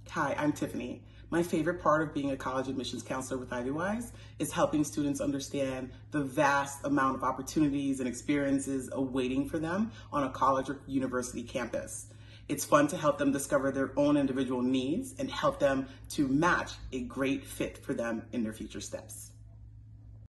Hi, I'm Tiffany. My favorite part of being a college admissions counselor with IvyWise is helping students understand the vast amount of opportunities and experiences awaiting for them on a college or university campus. It's fun to help them discover their own individual needs and help them to match a great fit for them in their future steps.